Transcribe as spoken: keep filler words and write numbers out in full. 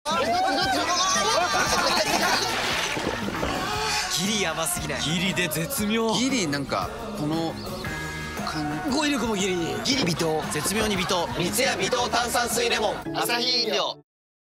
ギリやばすぎない？ギリで絶妙。 ギリなんかこの語彙力もギリ。ギリ微糖、絶妙に微糖。 三ツ矢微糖炭酸水レモン、アサヒ飲料。